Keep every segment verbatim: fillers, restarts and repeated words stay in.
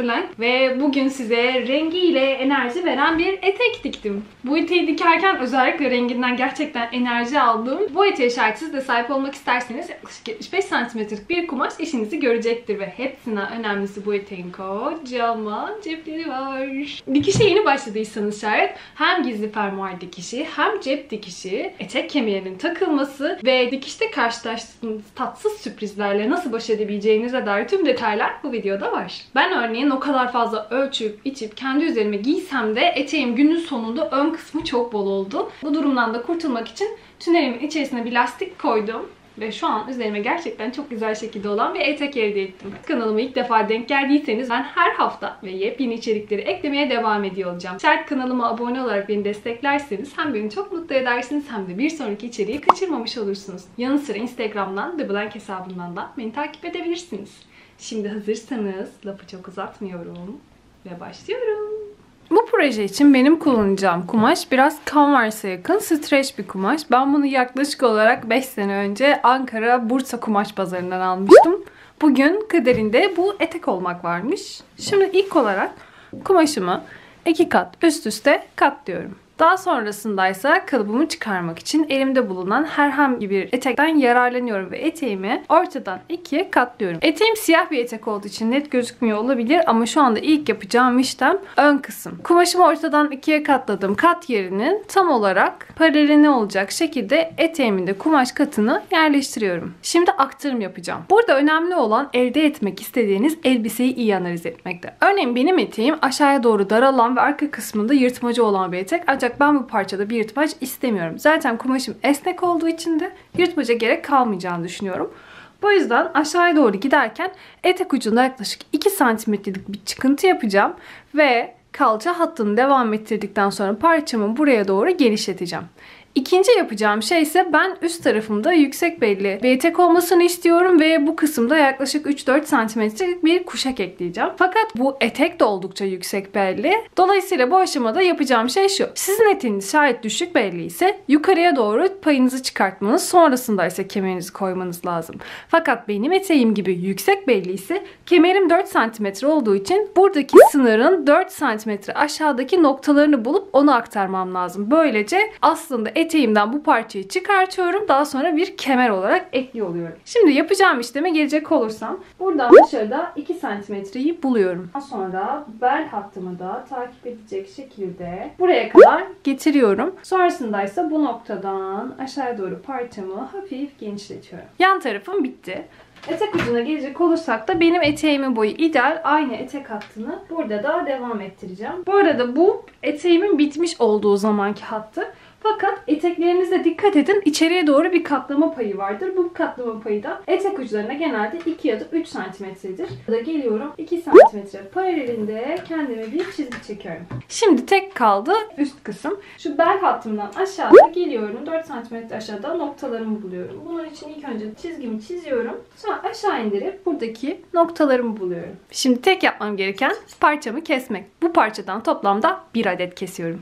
Blank ve bugün size rengiyle enerji veren bir etek diktim. Bu eteği dikerken özellikle renginden gerçekten enerji aldım. Bu eteğe şayet siz de sahip olmak isterseniz yaklaşık yetmiş beş santimetrelik bir kumaş işinizi görecektir ve hepsinden önemlisi bu eteğin kocaman cepleri var. Dikişe yeni başladıysanız şayet hem gizli fermuar dikişi hem cep dikişi, etek kemerinin takılması ve dikişte karşılaştığınız tatsız sürprizlerle nasıl baş edebileceğinize dair tüm detaylar bu videoda var. Ben örneğin o kadar fazla ölçüp içip kendi üzerime giysem de eteğim günün sonunda ön kısmı çok bol oldu. Bu durumdan da kurtulmak için tünelimin içerisine bir lastik koydum. Ve şu an üzerime gerçekten çok güzel şekilde olan bir etek elde ettim. Kanalıma ilk defa denk geldiyseniz ben her hafta ve yepyeni içerikleri eklemeye devam ediyor olacağım. Şayet kanalıma abone olarak beni desteklerseniz hem beni çok mutlu edersiniz hem de bir sonraki içeriği kaçırmamış olursunuz. Yanı sıra Instagram'dan The Blank hesabından da beni takip edebilirsiniz. Şimdi hazırsanız lafı çok uzatmıyorum ve başlıyorum. Bu proje için benim kullanacağım kumaş biraz Converse'e yakın stretch bir kumaş. Ben bunu yaklaşık olarak beş sene önce Ankara Bursa Kumaş Pazarı'ndan almıştım. Bugün kaderinde bu etek olmak varmış. Şimdi ilk olarak kumaşımı iki kat üst üste katlıyorum. Daha sonrasındaysa kalıbımı çıkarmak için elimde bulunan herhangi bir etekten yararlanıyorum ve eteğimi ortadan ikiye katlıyorum. Eteğim siyah bir etek olduğu için net gözükmüyor olabilir ama şu anda ilk yapacağım işlem ön kısım. Kumaşımı ortadan ikiye katladım. Kat yerinin tam olarak paralelini olacak şekilde eteğimin de kumaş katını yerleştiriyorum. Şimdi aktarım yapacağım. Burada önemli olan elde etmek istediğiniz elbiseyi iyi analiz etmekte. Örneğin benim eteğim aşağıya doğru daralan ve arka kısmında yırtmacı olan bir etek. Ancak ben bu parçada bir yırtmaç istemiyorum. Zaten kumaşım esnek olduğu için de yırtmaca gerek kalmayacağını düşünüyorum. Bu yüzden aşağıya doğru giderken etek ucunda yaklaşık iki santimetrelik bir çıkıntı yapacağım ve kalça hattını devam ettirdikten sonra parçamı buraya doğru genişleteceğim. İkinci yapacağım şey ise ben üst tarafımda yüksek belli bir etek olmasını istiyorum ve bu kısımda yaklaşık üç dört santimetrelik bir kuşak ekleyeceğim. Fakat bu etek de oldukça yüksek belli. Dolayısıyla bu aşamada yapacağım şey şu. Sizin eteğiniz şayet düşük belli ise yukarıya doğru payınızı çıkartmanız, sonrasında ise kemerinizi koymanız lazım. Fakat benim eteğim gibi yüksek belli ise kemerim dört santimetre olduğu için buradaki sınırın dört santimetre aşağıdaki noktalarını bulup onu aktarmam lazım. Böylece aslında eteğimden bu parçayı çıkartıyorum. Daha sonra bir kemer olarak ekliyor oluyorum. Şimdi yapacağım işleme gelecek olursam buradan dışarıda iki santimetreyi buluyorum. Daha sonra bel hattımı da takip edecek şekilde buraya kadar getiriyorum. Sonrasında ise bu noktadan aşağıya doğru parçamı hafif genişletiyorum. Yan tarafım bitti. Etek ucuna gelecek olursak da benim eteğimin boyu ideal. Aynı etek hattını burada da devam ettireceğim. Bu arada bu eteğimin bitmiş olduğu zamanki hattı. Fakat eteklerinizde dikkat edin, içeriye doğru bir katlama payı vardır. Bu katlama payı da etek uçlarına genelde iki ya da üç santimetredir. Burada geliyorum iki santimetre paralelinde kendime bir çizgi çekiyorum. Şimdi tek kaldı üst kısım. Şu bel hattımdan aşağıda geliyorum. dört santimetre aşağıda noktalarımı buluyorum. Bunun için ilk önce çizgimi çiziyorum. Sonra aşağı indirip buradaki noktalarımı buluyorum. Şimdi tek yapmam gereken parçamı kesmek. Bu parçadan toplamda bir adet kesiyorum.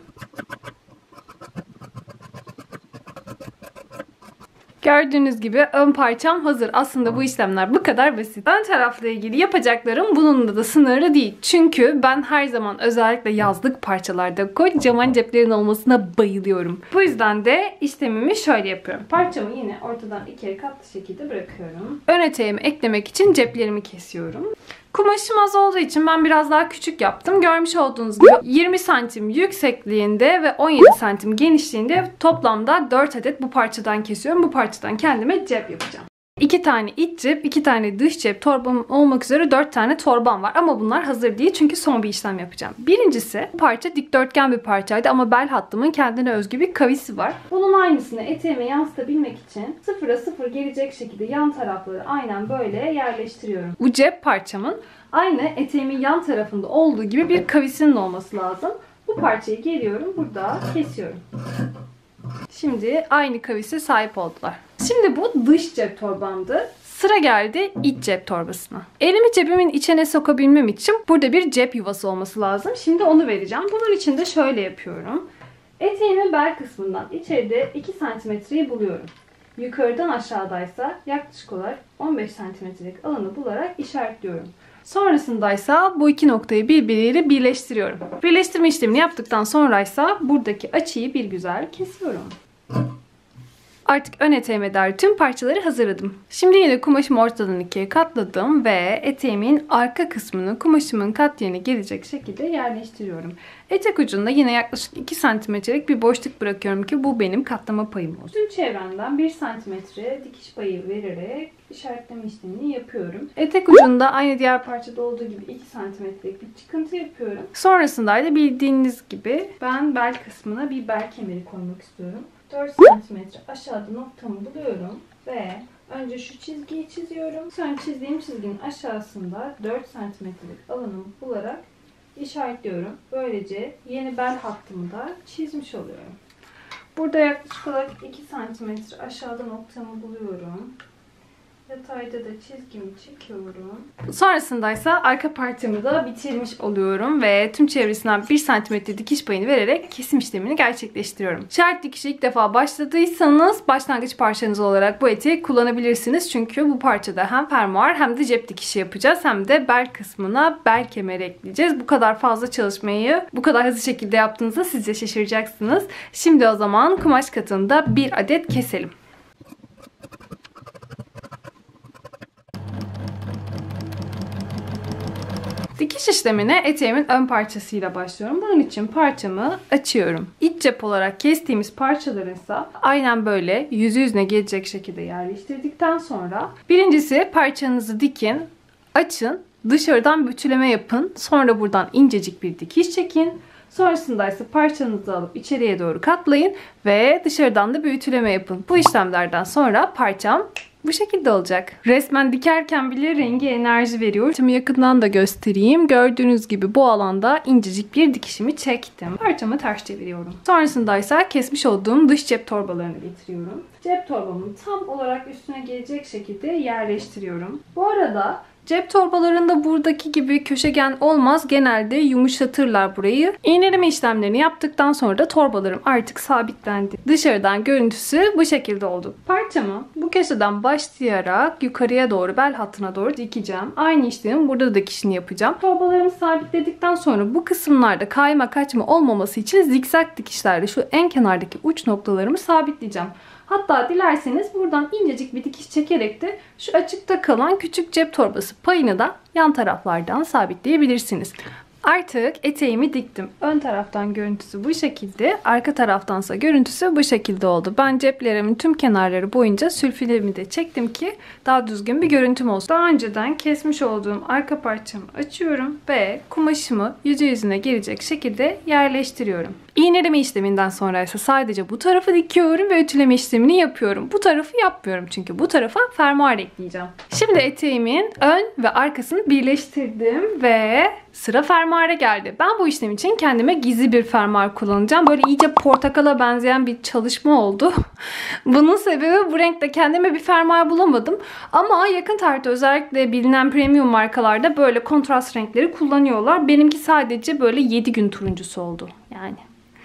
Gördüğünüz gibi ön parçam hazır. Aslında bu işlemler bu kadar basit. Ön tarafla ilgili yapacaklarım bununla da sınırlı değil. Çünkü ben her zaman özellikle yazlık parçalarda kocaman ceplerin olmasına bayılıyorum. Bu yüzden de işlemimi şöyle yapıyorum. Parçamı yine ortadan ikiye katlı şekilde bırakıyorum. Ön eteğimi eklemek için ceplerimi kesiyorum. Kumaşım az olduğu için ben biraz daha küçük yaptım. Görmüş olduğunuz gibi yirmi santim yüksekliğinde ve on yedi santim genişliğinde toplamda dört adet bu parçadan kesiyorum. Bu parçadan kendime cep yapacağım. iki tane iç cep, iki tane dış cep torbam olmak üzere dört tane torbam var. Ama bunlar hazır değil çünkü son bir işlem yapacağım. Birincisi bu parça dikdörtgen bir parçaydı ama bel hattımın kendine özgü bir kavisi var. Bunun aynısını eteğime yansıtabilmek için sıfıra sıfır gelecek şekilde yan tarafları aynen böyle yerleştiriyorum. Bu cep parçamın aynı eteğimin yan tarafında olduğu gibi bir kavisinin olması lazım. Bu parçayı geliyorum burada kesiyorum. Şimdi aynı kavise sahip oldular. Şimdi bu dış cep torbamdı. Sıra geldi iç cep torbasına. Elimi cebimin içine sokabilmem için burada bir cep yuvası olması lazım. Şimdi onu vereceğim. Bunun için de şöyle yapıyorum. Eteğimin bel kısmından içeride iki santimetreyi buluyorum. Yukarıdan aşağıdaysa yaklaşık olarak on beş santimetrelik alanı bularak işaretliyorum. Sonrasındaysa bu iki noktayı birbiriyle birleştiriyorum. Birleştirme işlemini yaptıktan sonraysa buradaki açıyı bir güzel kesiyorum. Artık ön eteğime dair tüm parçaları hazırladım. Şimdi yine kumaşımı ortadan ikiye katladım ve eteğimin arka kısmını kumaşımın kat yerine gelecek şekilde yerleştiriyorum. Etek ucunda yine yaklaşık iki santimetrelik bir boşluk bırakıyorum ki bu benim katlama payım olsun. Tüm çevremden bir santimetre dikiş payı vererek işaretleme işlemini yapıyorum. Etek ucunda aynı diğer parçada olduğu gibi iki santimetrelik bir çıkıntı yapıyorum. Sonrasında da bildiğiniz gibi ben bel kısmına bir bel kemeri koymak istiyorum. dört santimetre aşağıda noktamı buluyorum ve önce şu çizgiyi çiziyorum. Sonra çizdiğim çizginin aşağısında dört santimetrelik alanımı bularak işaretliyorum. Böylece yeni bel hattımı da çizmiş oluyorum. Burada yaklaşık olarak iki santimetre aşağıda noktamı buluyorum. Yatayda da çizgimi çekiyorum. Sonrasındaysa arka parçamı da bitirmiş oluyorum ve tüm çevresinden bir santimetre dikiş payını vererek kesim işlemini gerçekleştiriyorum. Şerit dikişi ilk defa başladıysanız başlangıç parçanız olarak bu eteği kullanabilirsiniz. Çünkü bu parçada hem fermuar hem de cep dikişi yapacağız. Hem de bel kısmına bel kemeri ekleyeceğiz. Bu kadar fazla çalışmayı bu kadar hızlı şekilde yaptığınızda siz de şaşıracaksınız. Şimdi o zaman kumaş katında bir adet keselim. Dikiş işlemine eteğimin ön parçasıyla başlıyorum. Bunun için parçamı açıyorum. İç cep olarak kestiğimiz parçaları ise aynen böyle yüzü yüzüne gelecek şekilde yerleştirdikten sonra birincisi parçanızı dikin, açın, dışarıdan bütüleme yapın. Sonra buradan incecik bir dikiş çekin. Sonrasında ise parçanızı alıp içeriye doğru katlayın ve dışarıdan da bir ütüleme yapın. Bu işlemlerden sonra parçam bu şekilde olacak. Resmen dikerken bile rengi enerji veriyor. Şimdi yakından da göstereyim. Gördüğünüz gibi bu alanda incecik bir dikişimi çektim. Parçamı ters çeviriyorum. Sonrasında ise kesmiş olduğum dış cep torbalarını getiriyorum. Cep torbamı tam olarak üstüne gelecek şekilde yerleştiriyorum. Bu arada cep torbalarında buradaki gibi köşegen olmaz. Genelde yumuşatırlar burayı. İğneleme işlemlerini yaptıktan sonra da torbalarım artık sabitlendi. Dışarıdan görüntüsü bu şekilde oldu. Parçamı bu köşeden başlayarak yukarıya doğru bel hattına doğru dikeceğim. Aynı işlemi burada da dikişini yapacağım. Torbalarımı sabitledikten sonra bu kısımlarda kayma kaçma olmaması için zikzak dikişlerle şu en kenardaki uç noktalarımı sabitleyeceğim. Hatta dilerseniz buradan incecik bir dikiş çekerek de şu açıkta kalan küçük cep torbası payını da yan taraflardan sabitleyebilirsiniz. Artık eteğimi diktim. Ön taraftan görüntüsü bu şekilde, arka taraftansa görüntüsü bu şekilde oldu. Ben ceplerimin tüm kenarları boyunca sülfilemi de çektim ki daha düzgün bir görüntüm olsun. Daha önceden kesmiş olduğum arka parçamı açıyorum ve kumaşımı yüzü yüzüne gelecek şekilde yerleştiriyorum. İğneleme işleminden sonra ise sadece bu tarafı dikiyorum ve ütüleme işlemini yapıyorum. Bu tarafı yapmıyorum çünkü bu tarafa fermuar ekleyeceğim. Şimdi eteğimin ön ve arkasını birleştirdim ve sıra fermuara geldi. Ben bu işlem için kendime gizli bir fermuar kullanacağım. Böyle iyice portakala benzeyen bir çalışma oldu. Bunun sebebi bu renkte kendime bir fermuar bulamadım. Ama yakın tarihte özellikle bilinen premium markalarda böyle kontrast renkleri kullanıyorlar. Benimki sadece böyle yedi gün turuncusu oldu. Yani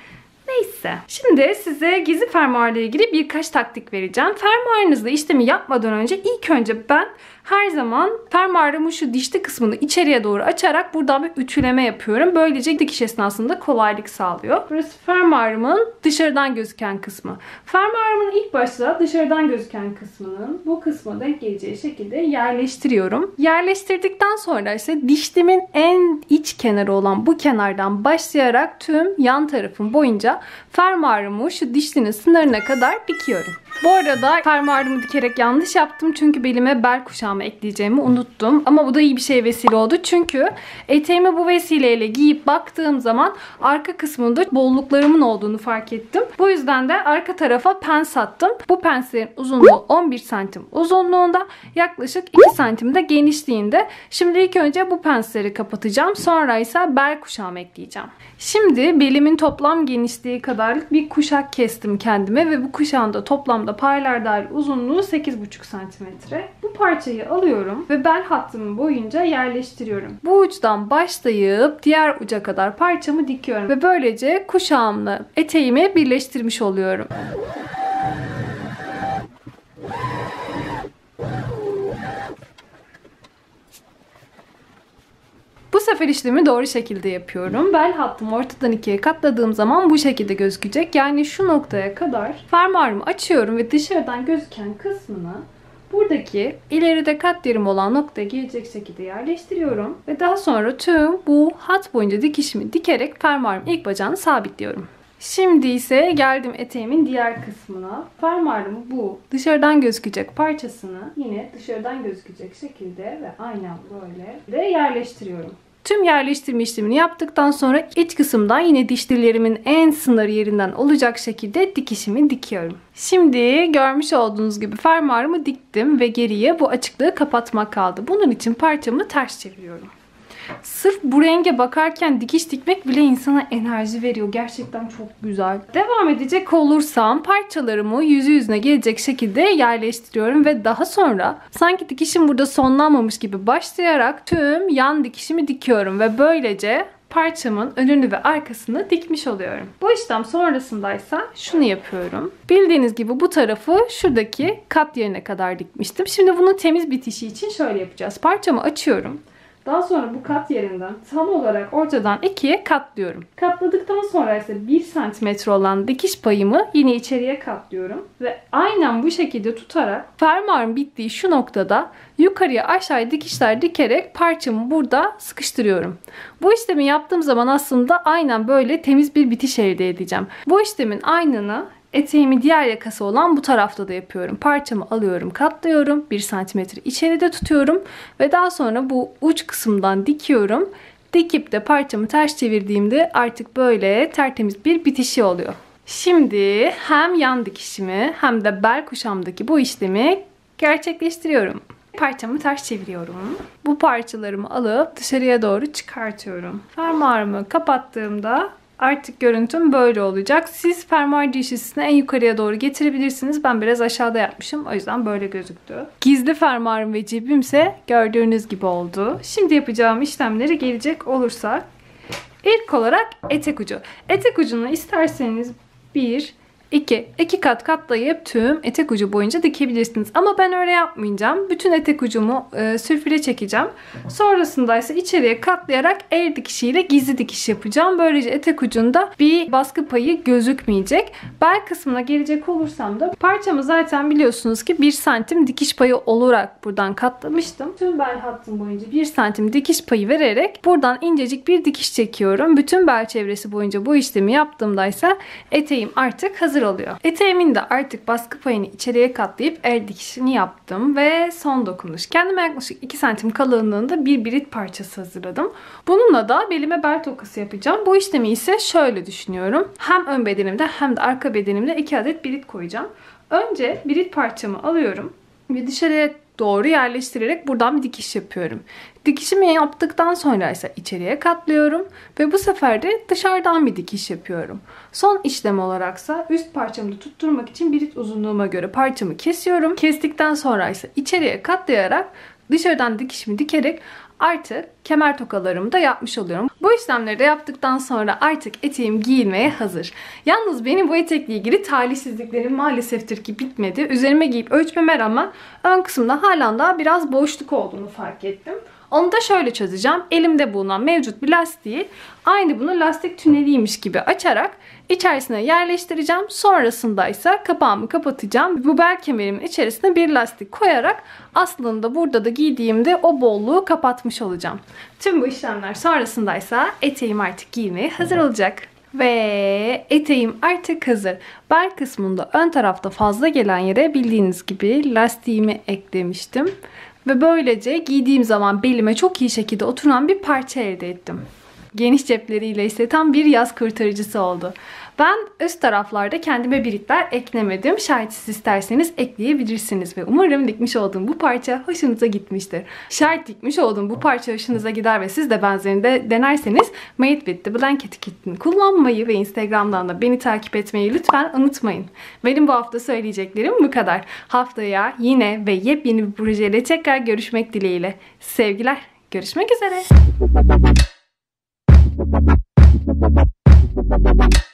neyse. Şimdi size gizli fermuarla ilgili birkaç taktik vereceğim. Fermuarınızda işlemi yapmadan önce ilk önce ben her zaman fermuarımın şu dişli kısmını içeriye doğru açarak buradan bir ütüleme yapıyorum. Böylece dikiş esnasında kolaylık sağlıyor. Burası fermuarımın dışarıdan gözüken kısmı. Fermuarımın ilk başta dışarıdan gözüken kısmının bu kısma denk geleceği şekilde yerleştiriyorum. Yerleştirdikten sonra ise dişlimin en iç kenarı olan bu kenardan başlayarak tüm yan tarafım boyunca fermuarımı şu dişlinin sınırına kadar dikiyorum. Bu arada fermuarımı dikerek yanlış yaptım çünkü belime bel kuşağımı ekleyeceğimi unuttum. Ama bu da iyi bir şeye vesile oldu çünkü eteğimi bu vesileyle giyip baktığım zaman arka kısmında bolluklarımın olduğunu fark ettim. Bu yüzden de arka tarafa pens attım. Bu penslerin uzunluğu on bir santim uzunluğunda, yaklaşık iki santim de genişliğinde. Şimdi ilk önce bu pensleri kapatacağım. Sonra ise bel kuşağımı ekleyeceğim. Şimdi belimin toplam genişliği kadarlık bir kuşak kestim kendime ve bu kuşağın da toplamda paylar dahil uzunluğu sekiz buçuk santimetre. Bu parçayı alıyorum ve bel hattımı boyunca yerleştiriyorum. Bu uçtan başlayıp diğer uca kadar parçamı dikiyorum ve böylece kuşağımla eteğimi birleştirmiş oluyorum. sefer işlemi doğru şekilde yapıyorum. Bel hattımı ortadan ikiye katladığım zaman bu şekilde gözükecek. Yani şu noktaya kadar fermuarımı açıyorum ve dışarıdan gözüken kısmını buradaki ileride kat yerim olan noktaya gelecek şekilde yerleştiriyorum. Ve daha sonra tüm bu hat boyunca dikişimi dikerek fermuarımın ilk bacağını sabitliyorum. Şimdi ise geldim eteğimin diğer kısmına. Fermuarımı bu dışarıdan gözükecek parçasını yine dışarıdan gözükecek şekilde ve aynen böyle de yerleştiriyorum. Tüm yerleştirme işlemini yaptıktan sonra iç kısımdan yine diş dillerimin en sınır yerinden olacak şekilde dikişimi dikiyorum. Şimdi görmüş olduğunuz gibi fermuarımı diktim ve geriye bu açıklığı kapatmak kaldı. Bunun için parçamı ters çeviriyorum. Sırf bu renge bakarken dikiş dikmek bile insana enerji veriyor. Gerçekten çok güzel. Devam edecek olursam parçalarımı yüzü yüzüne gelecek şekilde yerleştiriyorum ve daha sonra sanki dikişim burada sonlanmamış gibi başlayarak tüm yan dikişimi dikiyorum ve böylece parçamın önünü ve arkasını dikmiş oluyorum. Bu işlem sonrasındaysa şunu yapıyorum. Bildiğiniz gibi bu tarafı şuradaki kat yerine kadar dikmiştim. Şimdi bunun temiz bitişi için şöyle yapacağız. Parçamı açıyorum. Daha sonra bu kat yerinden tam olarak ortadan ikiye katlıyorum. Katladıktan sonra ise bir santimetre olan dikiş payımı yine içeriye katlıyorum. Ve aynen bu şekilde tutarak fermuarın bittiği şu noktada yukarıya aşağıya dikişler dikerek parçamı burada sıkıştırıyorum. Bu işlemi yaptığım zaman aslında aynen böyle temiz bir bitiş elde edeceğim. Bu işlemin aynını eteğimin diğer yakası olan bu tarafta da yapıyorum. Parçamı alıyorum, katlıyorum. bir santimetre içeride tutuyorum. Ve daha sonra bu uç kısımdan dikiyorum. Dikip de parçamı ters çevirdiğimde artık böyle tertemiz bir bitişi oluyor. Şimdi hem yan dikişimi hem de bel kuşamdaki bu işlemi gerçekleştiriyorum. Parçamı ters çeviriyorum. Bu parçalarımı alıp dışarıya doğru çıkartıyorum. Fermuarımı kapattığımda artık görüntüm böyle olacak. Siz fermuar dişisini en yukarıya doğru getirebilirsiniz. Ben biraz aşağıda yapmışım. O yüzden böyle gözüktü. Gizli fermuarım ve cebimse gördüğünüz gibi oldu. Şimdi yapacağım işlemlere gelecek olursak. İlk olarak etek ucu. Etek ucunu isterseniz bir, iki, iki kat katlayıp tüm etek ucu boyunca dikebilirsiniz. Ama ben öyle yapmayacağım. Bütün etek ucumu e, sürfüre çekeceğim. Sonrasında ise içeriye katlayarak el dikişiyle gizli dikiş yapacağım. Böylece etek ucunda bir baskı payı gözükmeyecek. Bel kısmına gelecek olursam da parçamı zaten biliyorsunuz ki bir santim dikiş payı olarak buradan katlamıştım. Tüm bel hattım boyunca bir santim dikiş payı vererek buradan incecik bir dikiş çekiyorum. Bütün bel çevresi boyunca bu işlemi yaptığımda ise eteğim artık hazır oluyor. Eteğimin de artık baskı payını içeriye katlayıp el dikişini yaptım ve son dokunuş. Kendime yaklaşık iki santim kalınlığında bir birit parçası hazırladım. Bununla da belime bel tokası yapacağım. Bu işlemi ise şöyle düşünüyorum. Hem ön bedenimde hem de arka bedenimde iki adet birit koyacağım. Önce birit parçamı alıyorum ve dışarıya doğru yerleştirerek buradan bir dikiş yapıyorum. Dikişimi yaptıktan sonra ise içeriye katlıyorum ve bu sefer de dışarıdan bir dikiş yapıyorum. Son işlem olaraksa üst parçamı da tutturmak için birit uzunluğuma göre parçamı kesiyorum. Kestikten sonra ise içeriye katlayarak dışarıdan dikişimi dikerek artık kemer tokalarımı da yapmış oluyorum. Bu işlemleri de yaptıktan sonra artık eteğim giyilmeye hazır. Yalnız benim bu etekle ilgili talihsizliklerim maaleseftir ki bitmedi. Üzerime giyip ölçmeme rağmen ön kısımda halen daha biraz boşluk olduğunu fark ettim. Onu da şöyle çözeceğim. Elimde bulunan mevcut bir lastiği aynı bunu lastik tüneliymiş gibi açarak içerisine yerleştireceğim. Sonrasında ise kapağımı kapatacağım. Bu bel kemerimin içerisine bir lastik koyarak aslında burada da giydiğimde o bolluğu kapatmış olacağım. Tüm bu işlemler sonrasında ise eteğim artık giymeye hazır olacak. Ve eteğim artık hazır. Bel kısmında ön tarafta fazla gelen yere bildiğiniz gibi lastiğimi eklemiştim. Ve böylece giydiğim zaman belime çok iyi şekilde oturan bir parça elde ettim. Geniş cepleriyle ise tam bir yaz kurtarıcısı oldu. Ben üst taraflarda kendime biritler eklemedim. Şayet siz isterseniz ekleyebilirsiniz. Ve umarım dikmiş olduğum bu parça hoşunuza gitmiştir. Şayet dikmiş olduğum bu parça hoşunuza gider ve siz de benzerini de denerseniz Made with the Blanket Kit'ini kullanmayı ve Instagram'dan da beni takip etmeyi lütfen unutmayın. Benim bu hafta söyleyeceklerim bu kadar. Haftaya yine ve yepyeni bir projeyle tekrar görüşmek dileğiyle. Sevgiler, görüşmek üzere.